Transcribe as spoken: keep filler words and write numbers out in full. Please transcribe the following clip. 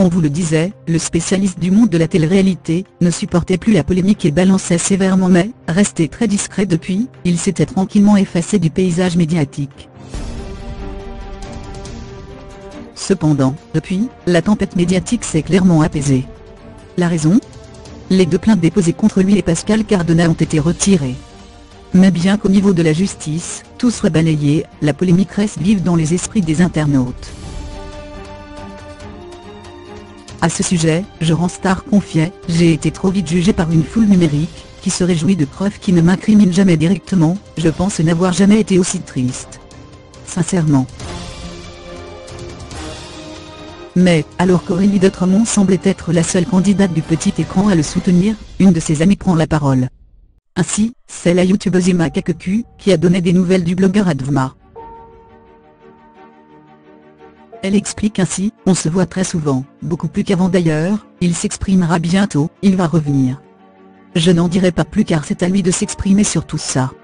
On vous le disait, le spécialiste du monde de la télé-réalité ne supportait plus la polémique et balançait sévèrement, mais, resté très discret depuis, il s'était tranquillement effacé du paysage médiatique. Cependant, depuis, la tempête médiatique s'est clairement apaisée. La raison ? Les deux plaintes déposées contre lui et Pascal Cardona ont été retirées. Mais bien qu'au niveau de la justice, tout soit balayé, la polémique reste vive dans les esprits des internautes. À ce sujet, Joran Star confiait « J'ai été trop vite jugé par une foule numérique, qui se réjouit de preuves qui ne m'incriminent jamais directement, je pense n'avoir jamais été aussi triste. Sincèrement. » Mais, alors qu'Aurélie Dautremont semblait être la seule candidate du petit écran à le soutenir, une de ses amies prend la parole. Ainsi, c'est la youtubeuse Emma Kakeku, qui a donné des nouvelles du blogueur Advma. Elle explique ainsi, on se voit très souvent, beaucoup plus qu'avant d'ailleurs, il s'exprimera bientôt, il va revenir. Je n'en dirai pas plus car c'est à lui de s'exprimer sur tout ça.